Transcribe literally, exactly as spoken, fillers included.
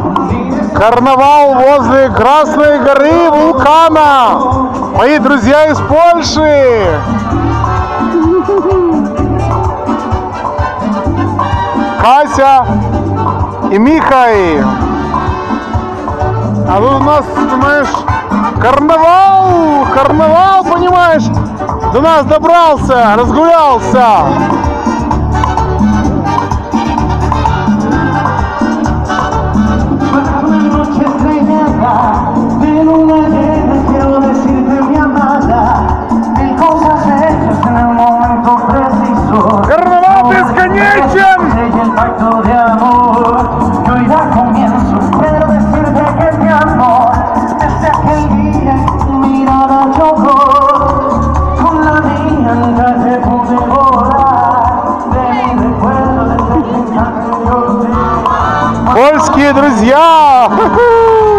Карнавал возле Красной горы вулкана. Мои друзья из Польши. Кася и Михай. А тут у нас, понимаешь, карнавал, карнавал, понимаешь, до нас добрался, разгулялся. Карнавал бесконечен! Польские друзья!